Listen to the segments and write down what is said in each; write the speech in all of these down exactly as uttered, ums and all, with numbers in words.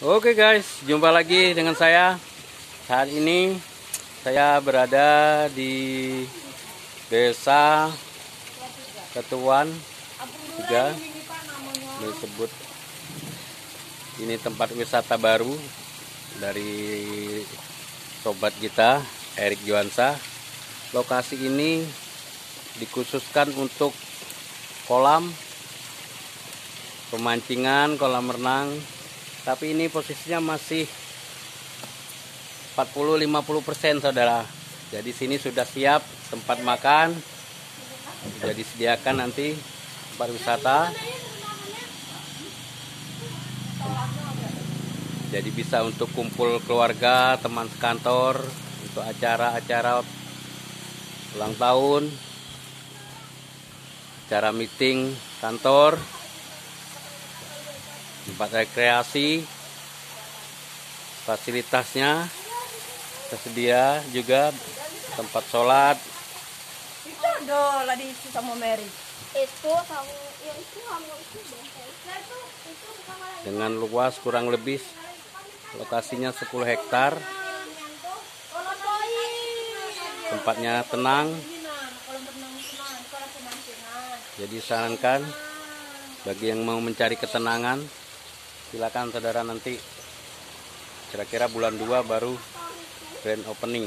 Oke guys, jumpa lagi dengan saya. Saat ini saya berada di Desa Ketuan tiga. Disebut ini tempat wisata baru dari sobat kita Erik Juansa. Lokasi ini dikhususkan untuk kolam pemancingan, kolam renang. Tapi ini posisinya masih empat puluh sampai lima puluh persen saudara. Jadi sini sudah siap tempat makan. Sudah disediakan nanti tempat wisata. Jadi bisa untuk kumpul keluarga, teman sekantor, untuk acara-acara ulang tahun, acara meeting kantor, tempat rekreasi. Fasilitasnya tersedia juga tempat sholat. Itu do lah di sama Mary. Itu kamu yang itu kamu itu Dengan luas kurang lebih lokasinya sepuluh hektar. Tempatnya tenang. Jadi sarankan bagi yang mau mencari ketenangan, silakan saudara, nanti kira-kira bulan dua baru grand opening.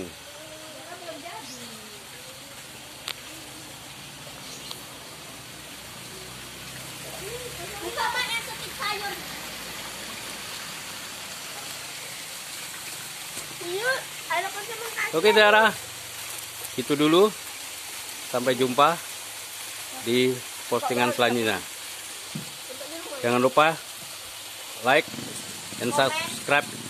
Oke saudara, itu dulu. Sampai jumpa di postingan selanjutnya. Jangan lupa like and subscribe